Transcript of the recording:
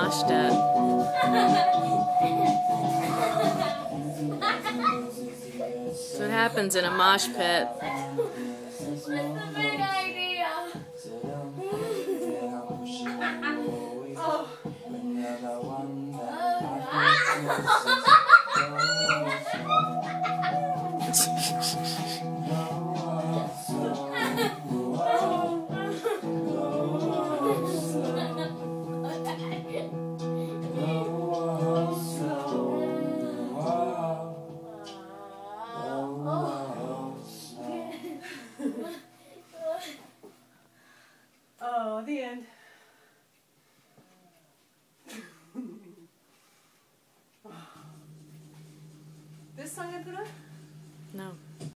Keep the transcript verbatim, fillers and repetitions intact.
moshed at. That's what happens in a mosh pit. What's the big idea? Oh. Oh, the end. This song I put on? No.